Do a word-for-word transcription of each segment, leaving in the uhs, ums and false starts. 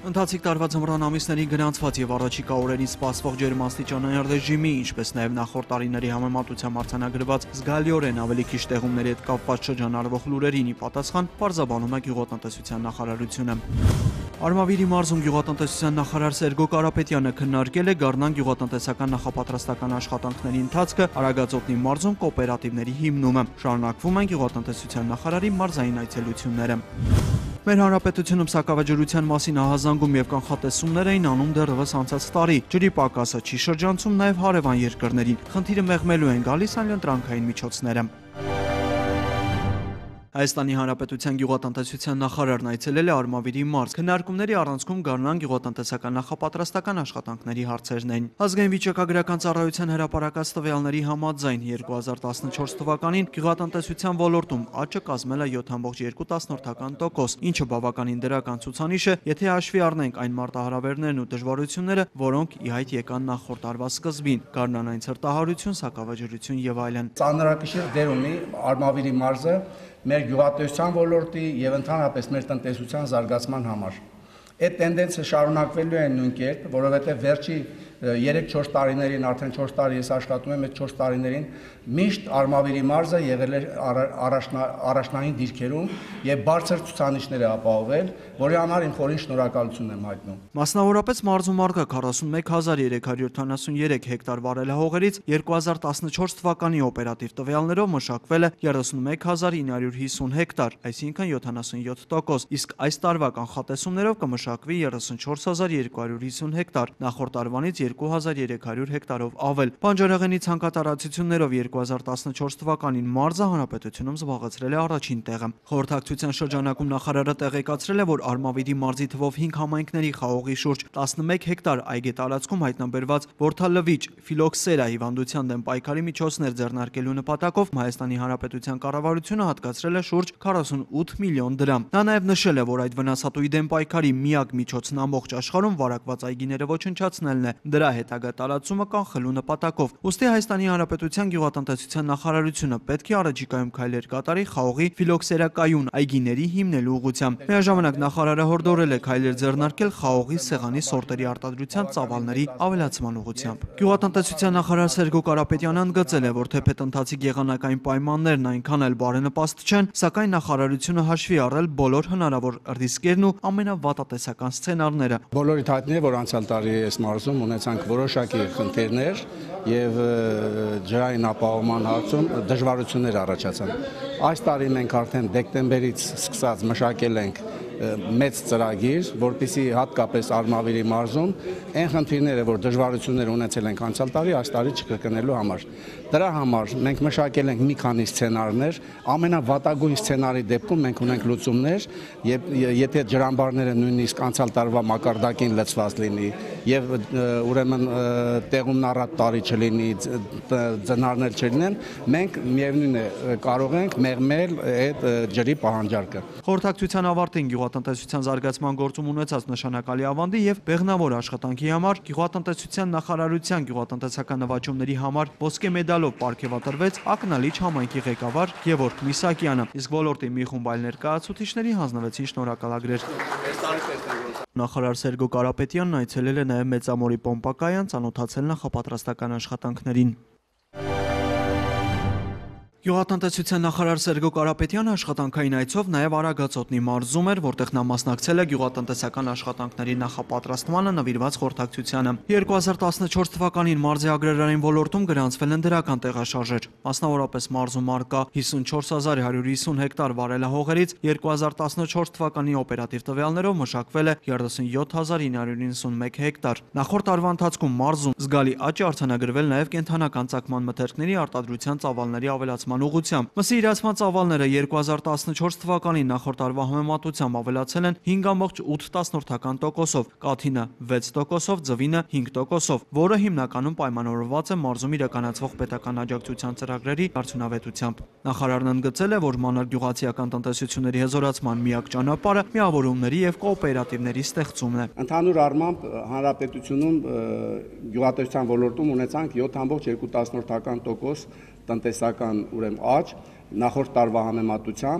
Ընթացիկ տարվա ձմռան ամիսներին գրանցված եւ առաջիկա օրերին սպասվող ջերմաստիճանային ռեժիմի, ինչպես նաեւ նախորդ տարիների համեմատությամբ արձանագրված զգալիորեն ավելի քիչ տեղումների հետ կապված շրջանառվող լուրերին ի պատասխան պարզաբանում է Գյուղատնտեսության նախարարությունը։ Արմավիրի մարզում գյուղատնտեսության նախարար Սերգո Կարապետյանը քննարկել է Գառնան գյուղատնտեսական նախապատրաստական աշխատանքների ընթացքը, Արագածոտնի մարզում կոոպերատիվների հիմնումը։ Շարունակվում են գյուղատնտեսության նախարարի մարզային այցելությունները։ Մեր հանրապետությունում սակավաջրության մասին ահազանգում եւ կանխատեսումներ էին անում դեռևս անցած տարի։ Ջրի պակասը չի շրջանցում նաեւ հարևան երկրներին։ Խնդիրը մեղմելու են գալիս այլընտրանքային միջոցները։ Հայաստանի Հանրապետության գյուղատնտեսության նախարարն այցելել է Արմավիրի մարզ։ Քննարկումների առանցքում Գառնան գյուղատնտեսական նախապատրաստական աշխատանքների հարցերն էին։ Ազգային վիճակագրական ծառայության հրապարակած տվյալների համաձայն երկու հազար տասնչորս թվականին գյուղատնտեսության ոլորտում աճը կազմել է յոթ կoma երկու տոկոս, ինչը բավականին դրական ցուցանիշ է, եթե հաշվի առնենք այն մարտահրավերներն ու դժվարությունները, որոնք ի հայտ եկան նախորդ տարվա սկզբին։ Գառնանային ցրտահարություն, սակավաջրություն եւ այլն։ Ծանրակշիռ դեր ունի Արմավիրի մարզը մեր գյուղատնտեսության ոլորտի եւ ընդհանրապես մեր տնտեսության զարգացման համար։ Այդ տենդենսը շարունակվելու է նույն կերպ, որովհետեւ վերջի երեք չորս տարիներին, արդեն չորս տարի ես աշխատում եմ, այդ չորս տարիներին միշտ Արմավիրի մարզը եղել է առաջնային դիրքերում եւ բարձր ցուցանիշներ է ապահովել, որի համար իմ խորին շնորհակալություն եմ հայտնում։ Մասնավորապես մարզում առկա քառասունմեկ հազար երեք հարյուր ութանասունյերեք հեկտար վարելահողերից երկու հազար տասնչորս թվականի օպերատիվ տվյալներով մշակվել է երեսունմեկ հազար ինը հարյուր հիսուն հեկտար, այսինքն յոթանասունյոթ տոկոս, իսկ այս տարվա կանխատեսումներով կմշակվի երեսունչորս հազար երկու հարյուր հիսուն հեկտար, նախորդ տարվանից երկու հազար երեք հարյուր հեկտարով ավել։ Բանջարեղենի ցանկատարածություններով երկու հազար տասնչորս թվականին մարզը հանրապետությունում զբաղեցրել է առաջին տեղը։ Խորհրդակցության շրջանակում նախարարը տեղեկացրել է, որ Արմավիրի մարզի թվով հինգ համայնքների խաղողի շուրջ տասնմեկ հեկտար այգե տարածքում հայտնաբերված որդալվիճ ֆիլոքսերա հիվանդության դեմ պայքարի միջոցներ ձեռնարկելու նպատակով Հայաստանի Հանրապետության կառավարությունը հատկացրել է շուրջ քառասունութ միլիոն դրամ։ Նա նաև նշել է, որ այդ վնասատուի դեմ պայքարի միակ միջոցն ամբողջ աշխարհում վարակված այգիները ոչնչացնելն է, դրա հետագա տարածումը կանխելու նպատակով։ Ուստի Հայաստանի Հանրապետության գյուղատնտեսության նախարարությունը պետք է առաջիկայում քայլեր կատարի խաղողի ֆիլոքսերակայուն այգիների հիմնելու ուղղությամբ։ Միաժամանակ նախարարը հորդորել է քայլեր ձեռնարկել խաղողի սեղանի սորտերի արտադրության ծավալների ավելացման ուղղությամբ։ Գյուղատնտեսության նախարար Սերգո Կարապետյանը ընդգծել է, որ թեպետ ընթացիկ եղանակային պայմաններն այնքան էլ բարենպաստ չեն, սակայն նախարարությունը հաշվի առել բոլոր հնարավոր ռիսկերն ու ամենավատատեսական սցենարները։ Բոլորիդ հայտնի է, որ անցյալ տարի այս մարզում ունեցանք որոշակի խնդիրներ եւ ջրային ապահովման հարցում դժվարություններ առաջացան։ Այս տարի մենք արդեն դեկտեմբերից սկսած մշակել ենք մեծ ծրագիր, որպեսզի հատկապես Արմավիրի մարզում այն խնդիրները, որ դժվարություններ ունեցել ենք անցյալ տարի, այս տարի չկրկնելու համար։ Դրա համար մենք մշակել ենք մի քանի սցենարներ, ամենավատագույն սցենարի դեպքում մենք ունենք լուծումներ, եւ եթե ջրամբարները նույնիսկ անցյալ տարվա մակարդակին լցված լինի եւ ուրեմն տեղումն առատ տարի չլինի, ձնարներ չլինեն, մենք միևնույն է կարող ենք մեղմել այդ ջրի պահանջարկը։ Խորհրդակցության ավարտին գյուղատնտեսության զարգացման գործում ունեցած նշանակալի ավանդի եւ բեղնավոր աշխատանքի համար գյուղատնտեսության նախարարության գյուղատնտեսական նվաճումների համար ոսկե մեդալով պարգևատրվեց Ակնալիչ համայնքի ղեկավար Գևորգ Միսակյանը, իսկ ոլորտի մի խումբ այլ ներկայացուցիչների հանձնվեցին շնորհակալագրեր։ Նախարար Սերգո Կարապետյանն այցելել է նաեւ Մեծամորի պոմպակայան, ծանոթացել նախապատրաստական աշխատանքներին։ Գյուղատնտեսության նախարար Սերգո Կարապետյանը աշխատանքային այցով նաև Արագածոտնի մարզում էր, որտեղ նա մասնակցել է գյուղատնտեսական աշխատանքների նախապատրաստմանը նվիրված խորհրդակցությանը։ երկու հազար տասնչորս թվականին մարզի ագրարային ոլորտում գրանցվել են դրական տեղաշարժեր։ Մասնավորապես մարզում առկա հիսունչորս հազար հարյուր հիսուն հեկտար վարելահողերից երկու հազար տասնչորս թվականի օպերատիվ տվյալներով մշակվել է երեսունյոթ հազար ինը հարյուր իննսունմեկ հեկտար։ Նախորդ տարվա ընթացքում մարզում զգալի աճ է արձանագրվել նաև կենդանական ծագման մթերքների արտադրության ծավալների ավելացման ուղղությամբ։ Մսի իրացման ծավալները երկու հազար տասնչորս թվականին նախորդ տարվա համեմատությամբ ավելացել են հինգ կoma ութ տոկոսով, կաթինը վեց տոկոսով, ձվինը հինգ տոկոսով, որը հիմնականում պայմանավորված է մարզում իրականացվող պետական աջակցության ծրագրերի արդյունավետությամբ։ Նախարարն ընդգծել է, որ մանր գյուղացիական տնտեսությունների հզորացման միակ ճանապարհը միավորումների եւ կոոպերատիվների ստեղծումն է։ Ընդհանուր առմամբ հանրապետությունում գյուղատնտեսության ոլորտում ունեցանք յոթ կoma երկու տոկոս տնտեսական ուրեմն աճ նախորդ տարվա համեմատությամբ,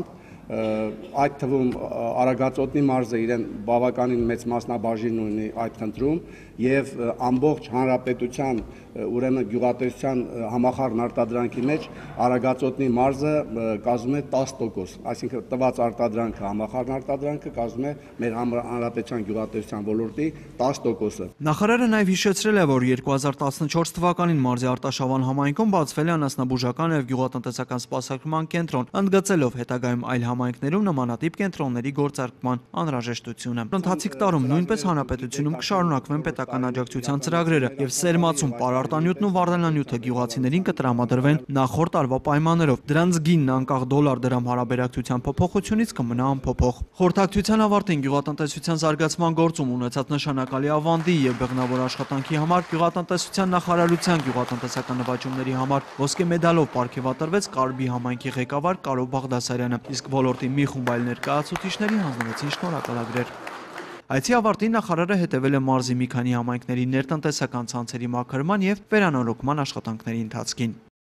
այդ թվում Արագածոտնի մարզը իրեն բավականին մեծ մասնաբաժին ունի այդ խնդրում եւ ամբողջ հանրապետության ուրեմն գյուղատնտեսության համախառն արտադրանքի մեջ Արագածոտնի մարզը կազմում է տասը տոկոս, այսինքն տված արտադրանքը համախառն արտադրանքը կազմում է մեր հանրապետության գյուղատնտեսության ոլորտի տասը տոկոսը։ Նախարարը նաև հիշեցրել է, որ երկու հազար տասնչորս թվականին մարզի Արտաշավան համայնքում բացվել է անասնաբուժական եւ գյուղատնտեսական սպասարկման կենտրոն, ընդգծելով հետագայում այլ համայնքներում նմանատիպ կենտրոնների գործարկման անհրաժեշտությունը։ Ընթացիկ տարում նույնպես հանրապետությունում կշարունակվեն պետական աջակցության ծրագրերը եւ սերմացում պարարտանյութն ու վարդանանյութը գյուղացիներին կտրամադրվեն նախորդ տարվա պայմաններով։ Դրանց գինն անկախ դոլար դրամ հարաբերակցության փոփոխությունից կմնա անփոփոխ։ Խորհրդակցության ավարտին գյուղատնտեսության զարգացման գործում ունեցած նշանակալի ավանդի եւ բեղնավոր աշխատանքի համար գյուղատնտեսության նախարարության գյուղատնտեսական նվաճումների համար ոսկե մեդալով պարգևատրվեց Կարբի համայնքի ղեկավար Կարո Բաղդասարյանը, իսկ ոլորտի մի խումբ այլ ներկայացուցիչների հանձնվեցին շնորհակալագրեր։ Այցի ավարտին նախարարը հետևել է մարզի մի քանի համայնքների ներտնտեսական ցանցերի մաքրման եւ վերանորոգման աշխատանքների ընթացքին։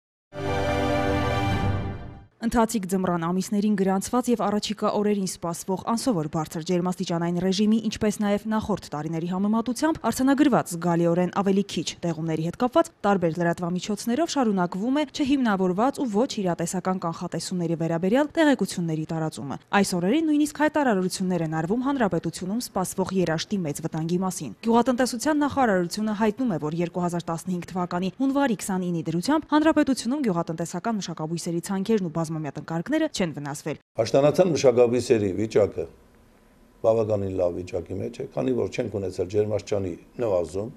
Ընթացիկ ձմռան ամիսներին գրանցված եւ առաջիկա օրերին սպասվող անսովոր բարձր ջերմաստիճանային ռեժիմի, ինչպես նաեւ նախորդ տարիների համեմատությամբ արձանագրված զգալիորեն ավելի քիչ տեղումների հետ կապված տարբեր լրատվամիջոցներով շարունակվում է չհիմնավորված ու ոչ իրատեսական կանխատեսումների վերաբերյալ տեղեկությունների տարածումը։ Այս օրերին նույնիսկ հայտարարություններ են արվում հանրապետությունում սպասվող երաշտի մեծ վտանգի մասին։ Գյուղատնտեսության նախարարությունը հայտնում է, որ երկու հազար տասնհինգ թվականի հունվարի քսանինի դրությամբ հանրապետությունում գյուղատնտեսական մշակաբույսերի ցանքերն ու բազմամյա տնկարկները չեն վնասվել։ Աշտանացան մշակաբույսերի վիճակը բավականին լավ վիճակի մեջ է, քանի որ չենք ունեցել ջերմաստիճանի նվազում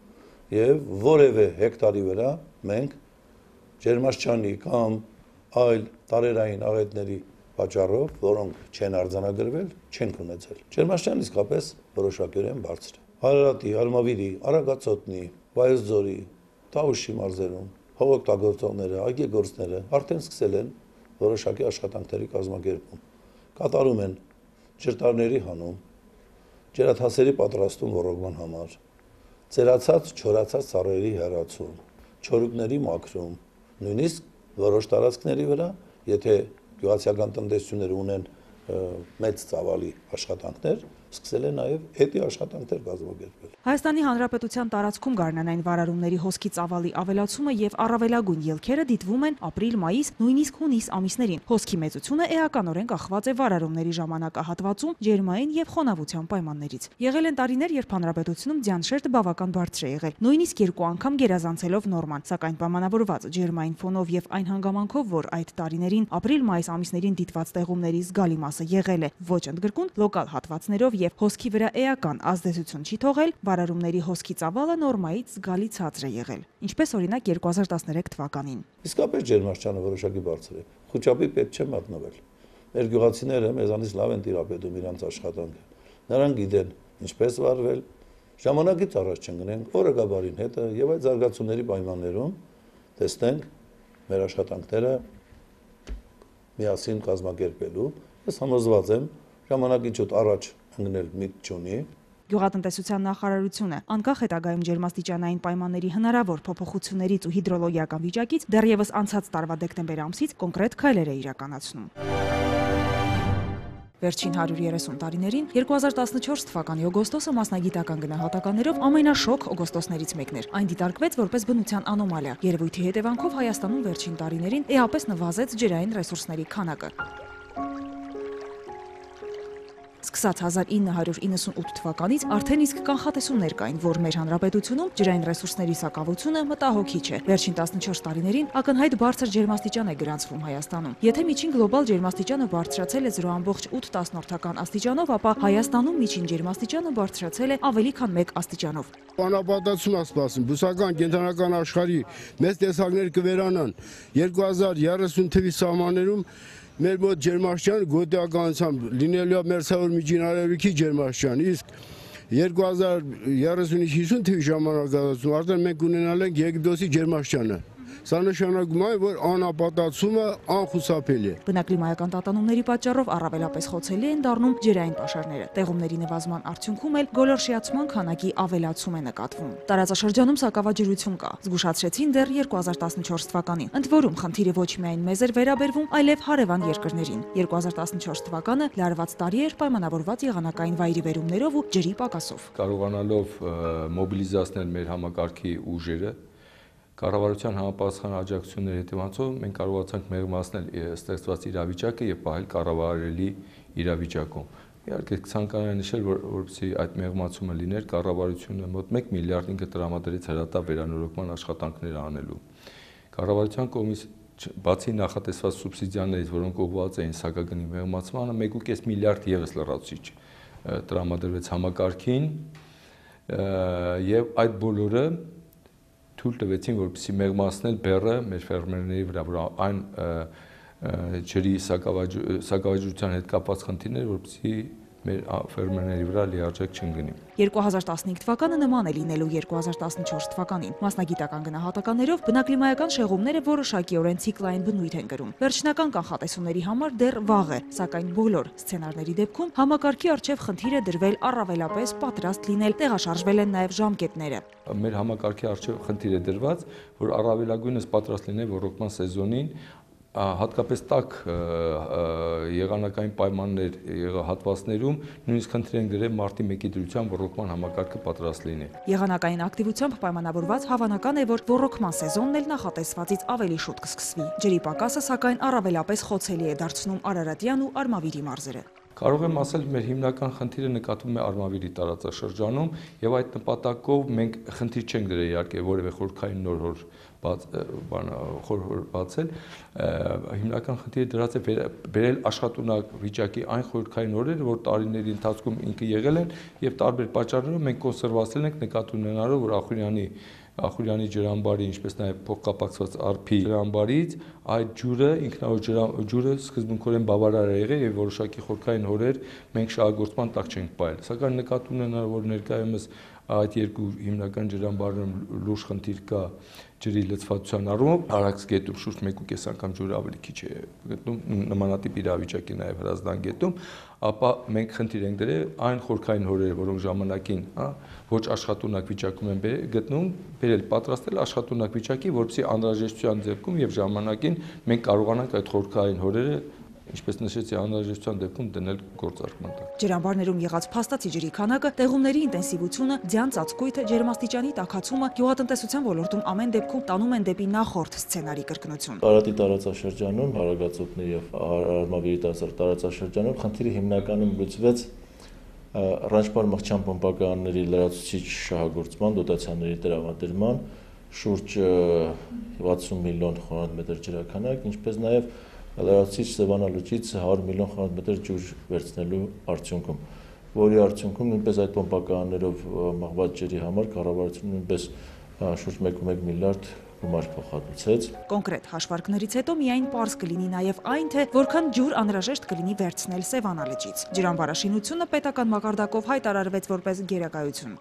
եւ որևէ հեկտարի վրա մենք ջերմաստիճանի կամ այլ տարերային աղետների պատճառով, որոնք չեն արձանագրվել, չենք ունեցել։ Ջերմաստիճանը իսկապես որոշակիորեն բարձր է։ Արարատի, Արմավիրի, Արագածոտնի, Վայոց-Ձորի, Տավուշի մարզերում հողօգտագործողները, այգեգործները արդեն սկսել են որոշակի աշխատանքների կազմակերպում, կատարում են ջրտարների հանում, ջրաթասերի պատրաստում ոռոգման համար, ծերացած, չորացած ծառերի հեռացում, չորուկների մաքրում, նույնիսկ որոշ տարածքների վրա, եթե գյուղացիական տնտեսությունները ունեն մեծ ծավալի աշխատանքներ, սկսել է նաև հետի աշխատանքներ կազմակերպել։ Հայաստանի Հանրապետության տարածքում գարնանային վարարումների հոսքի ծավալի ավելացումը եւ առավելագույն ելքերը դիտվում են ապրիլ-մայիս, նույնիսկ հունիս ամիսներին։ Հոսքի մեծությունը էականորեն կախված է վարարումների ժամանակահատվածում, ջերմային եւ խոնավության պայմաններից։ Եղել են տարիներ, երբ հանրապետությունում ձյան շերտը բավական բարձր է եղել, նույնիսկ երկու անգամ գերազանցելով նորման, սակայն պայմանավորված ջերմային ֆոնով եւ այն հանգամանքով, որ այդ տարիներին ապրիլ-մայիս ամիսներին դիտված տեղումների զգալի մասը եղել է ոչ ընդգրկուն լոկալ հատվածներով եւ հոսքի վրա էական ազդեցություն չի թողել, վարարումների հոսքի ծավալը նորմայից զգալի ցածր է եղել, ինչպես օրինակ երկու հազար տասներեք թվականին։ Իսկապես ջերմաստիճանը որոշակի բարձր է, խոճապի պետք չէ մատնվել։ Մեր գյուղացիները մեզանից լավ են տիրապետում իրենց աշխատանքը։ Նրանք գիտեն ինչպես վարվել, ժամանակից առաջ չընկնենք, օրը գաբարին հետը եւ այդ զարգացումների պայմաններում տեսնենք մեր աշխատանքները միասին կազմակերպելու։ Ես համոզված եմ, ժամանակից շուտ առաջ ընկնել միտք չունի։ Գյուղատնտեսության նախարարությունը անկախ հետագայում ջերմաստիճանային պայմանների հնարավոր փոփոխություններից ու հիդրոլոգիական վիճակից դեռևս անցած տարվա դեկտեմբեր ամսից կոնկրետ քայլեր է իրականացնում։ Վերջին հարյուր երեսուն տարիներին երկու հազար տասնչորս թվականի օգոստոսը մասնագիտական գնահատականներով ամենաշոգ օգոստոսներից մեկն էր։ Այն դիտարկվեց որպես բնության անոմալիա։ Երևույթի հետևանքով Հայաստանում վերջին տարիներին էապես նվազեց ջրային ռեսուրսների քանակը։ Սկսած հազար ինը հարյուր իննսունութ թվականից արդեն իսկ կանխատեսումներ կային, որ մեր հանրապետությունում ջրային ռեսուրսների սակավությունը մտահոգիչ է։ Վերջին տասնչորս տարիներին ակնհայտ բարձր ջերմաստիճան է գրանցվում Հայաստանում։ Եթե միջին գլոբալ ջերմաստիճանը բարձրացել է զրո կόμma ութ տասնորդական աստիճանով, ապա Հայաստանում միջին ջերմաստիճանը բարձրացել է ավելի քան մեկ աստիճանով։ Անապատացում է սպասում, բուսական կենտրոնական աշխարհի մեծ տեսակներ կվերանան։ երկու հազար երեսուն թվականի սահմաններում մեր մոտ ջերմաստիճանը գոտիականությամբ լինելու է մերձավոր միջին արևելքի ջերմաստիճան, իսկ երկու հազար երեսունից հիսուն թվականի ժամանակահատվածում արդեն մենք ունենալ ենք Եգիպտոսի ջերմաստիճանը։ Սա նշանակում է, որ անապատացումը անխուսափելի է։ Բնակլիմայական տատանումների պատճառով առավելապես խոցելի են դառնում ջրային պաշարները։ Տեղումների նվազման արդյունքում էլ գոլորշիացման քանակի ավելացում է նկատվում։ Տարածաշրջանում սակավաջրություն կա, զգուշացրեցին դեռ երկու հազար տասնչորս թվականին։ Ընդ որում խնդիրը ոչ միայն մեզ էր վերաբերվում, այլև հարևան երկրներին։ երկու հազար տասնչորս թվականը լարված տարի էր պայմանավորված եղանակային վայրի վերումներով ու ջրի պակասով։ Կարողանալով մոբիլիզացնել մեր համակարգի ուժերը, կառավարության համապատասխան աջակցությունների հետևանքով մենք կարողացանք մեղմացնել ստեղծված իրավիճակը եւ պահել կառավարելի իրավիճակում։ Իհարկե ցանկանում եմ նշել, որ որպեսզի այդ մեղմացումը լիներ, կառավարությունը մոտ մեկ միլիարդ ինքը տրամադրեց հրատապ վերանորոգման աշխատանքներ անելու։ Կառավարության կողմից բացի նախատեսված սուբսիդիաներից, որոնք ուղղված էին սակագնի մեղմացմանը, մեկ ու կես միլիարդ եւս լրացուցիչ տրամադրվեց համակարգին եւ այդ բոլորը թույլ տվեցին, որպեսզի մեղմացնել բեռը մեր ֆերմերների վրա, որ այն ջրի սակավաջրության հետ կապված խնդիրներ, որպեսզի մեր ֆերմերների վրա լիարժեք չընկնի։ երկու հազար տասնհինգ թվականը նման է լինելու երկու հազար տասնչորս թվականին։ Մասնագիտական գնահատականներով բնակլիմայական շեղումները որոշակիորեն ցիկլային բնույթ են կրում։ Վերջնական կանխատեսումների համար դեռ վաղ է, սակայն բոլոր սցենարների դեպքում համակարգի առջև խնդիր է դրվել առավելապես պատրաստ լինել, տեղաշարժվել են նաև ժամկետները։ Մեր համակարգի առջև խնդիր է դրված, որ առավելագույնս պատրաստ լինել ռոռոկման սեզոնին, հատկապես տաք եղանակային պայմաններ հատվածներում նույնիսկ խնդիր են գրել մարտի մեկի դրությամբ ռոռոկման համակարգը պատրաստ լինի։ Եղանակային ակտիվությամբ պայմանավորված հավանական է, որ ռոռոկման սեզոնն էլ նախատեսվածից ավելի շուտ կսկսվի։ Ջրի պակասը սակայն առավելապես խոցելի է դարձնում Արարատյան ու Արմավիրի մարզերը։ Կարող եմ ասել, մեր հիմնական խնդիրը նկատվում է Արմավիրի տարածաշրջանում եւ այդ նպատակով մենք խնդիր չենք դրել իհարկե որևէ խորքային նոր հոր խոր բացել, հիմնական խնդիրը դրած է բերել աշխատունակ վիճակի այն խորքային հորերը, որ տարիների ընթացքում ինքը եղել են եւ տարբեր պատճառներով մենք կոնսերվացնել ենք նկատի ունենալով, որ Ախուրյանի Ախուրյանի ջրամբարի, ինչպես նաև փոխկապակցված Արփի ջրամբարից այդ ջուրը, ինքնավոր ջուրը սկզբունքորեն բավարար է եղել եւ որոշակի խորքային հորեր մենք շահագործման տակ չենք պահել։ Սակայն նկատի ունենալ, որ ներկայումս այդ երկու հիմնական ջրամբարներում լուրջ խնդիր կա ջրի լցվածության առումով, Արաքս գետում շուրջ մեկ ու կես անգամ ջուրը ավելի քիչ է գտնում, նմանատիպ իրավիճակի նաև Հրազդան գետում, ապա մենք խնդիր ենք դրել այն խորքային հորերը, որոնք ժամանակին, հա, ոչ աշխատունակ վիճակում են գտնում, բերել պատրաստել աշխատունակ վիճակի, որպեսզի անհրաժեշտության դեպքում եւ ժամանակին մենք կարողանանք այդ խորքային հորերը, ինչպես նշեցի, անհրաժեշտության դեպքում դնել գործարկման տակ։ Ջրամբարներում եղած փաստացի ջրի քանակը, տեղումների ինտենսիվությունը, ձյան ծածկույթը, ջերմաստիճանի տաքացումը գյուղատնտեսության ոլորտում ամեն դեպքում տանում են դեպի նախորդ սցենարի կրկնություն։ Արարատի տարածաշրջանում, Հարագածոտնի եւ Արմավիրի տարածաշրջանում խնդիրը հիմնականում լուծվեց Ռանչպար մղջան պոմպականների լրացուցիչ շահագործման դոտացիաների տրամադրման շուրջ վաթսուն միլիոն խորանմետր ջրաքանակ, ինչպես նաեւ լրացուցիչ Սևանալուճից հարյուր միլիոն խորանմետր ջուր վերցնելու արդյունքում, որի արդյունքում նույնպես այդ պոմպականներով մղված ջրի համար կառավարությունը նույնպես շուրջ մեկ ու մեկ միլիարդ գումար փոխհատուցեց։ Կոնկրետ հաշվարկներից հետո միայն պարզ կլինի նաև այն, թե որքան ջուր անհրաժեշտ կլինի վերցնել Սևանալճից։ Ջրամբարաշինությունը պետական մակարդակով հայտարարվեց որպես գերակայություն։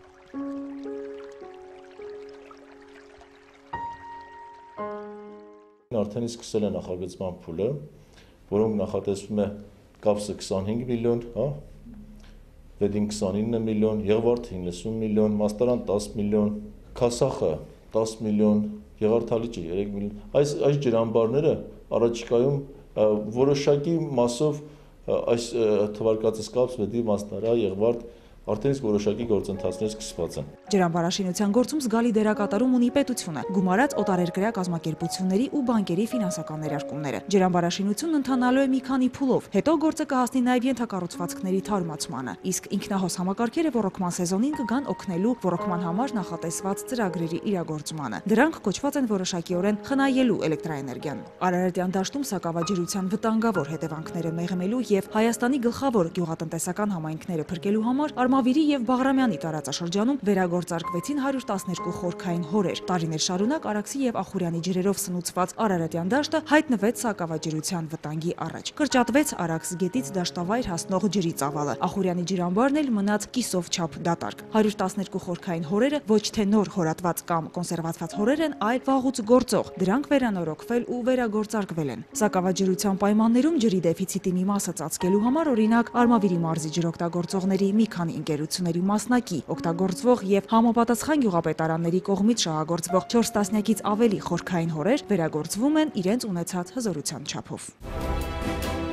Արդեն սկսել է նախագծման փուլը, որոնք նախատեսվում է Կապսը քսանհինգ միլիոն, հա, Վեդին քսանինը միլիոն, Եղվարդը իննսուն միլիոն, Մաստարան տասը միլիոն, Քասախը տասը միլիոն, Եղարդալիճը երեք միլիոն։ Այս այս ջրամբարները առաջիկայում որոշակի մասով այս թվարկածս Կապս, Վեդի, Մաստարա, Եղվարդ արդեն իսկ որոշակի գործընթացներ սկսված են։ Ջրամբարաշինության գործում զգալի դերակատարում ունի պետությունը, գումարած օտարերկրյա կազմակերպությունների ու բանկերի ֆինանսական ներարկումները։ Ջրամբարաշինությունն ընթանալու է մի քանի փուլով, հետո գործը կհասնի նաև ենթակառուցվածքների թարմացմանը, իսկ ինքնահոս համակարգերը ռոռոկման սեզոնին կգան օգնելու ռոռոկման համար նախատեսված ծրագրերի իրագործմանը։ Դրանք կոչված են որոշակիորեն խնայելու էլեկտրաէներգիան։ Արարատյան դաշտում սակավաջրության վտանգավոր հետևանքները մեղմելու եւ Հայաստանի գլխավոր գյուղատնտեսական համայնքները փրկելու համար Արմավիրի եւ Բաղրամյանի տարածաշրջանում վերագործարկվեցին հարյուր տասներկու խորքային հորեր։ Տարիներ շարունակ Արաքսի եւ Ախուրյանի ջրերով սնուցված Արարատյան դաշտը հայտնվեց սակավաջրության վտանգի առաջ։ Կրճատվեց Արաքս գետից դաշտավայր հասնող ջրի ծավալը։ Ախուրյանի ջրամբարն էլ մնաց կիսով չափ դատարկ։ հարյուր տասներկու խորքային հորերը ոչ թե նոր հորատված կամ կոնսերվացված հորեր են, այլ վաղուց գործող։ Դրանք վերանորոգվել ու վերագործարկվել են։ Սակավաջրության պայմաններում ջրի դեֆիցիտի մի մասը ծածկելու համար օրինակ Արմավիրի մարզի ջրօգտագործողների մի քանի ընկերությունների մասնակի, օգտագործվող եւ համապատասխան գյուղապետարանների կողմից շահագործվող չորս տասնյակից ավելի խորքային հորեր վերագործվում են իրենց ունեցած հզորության չափով։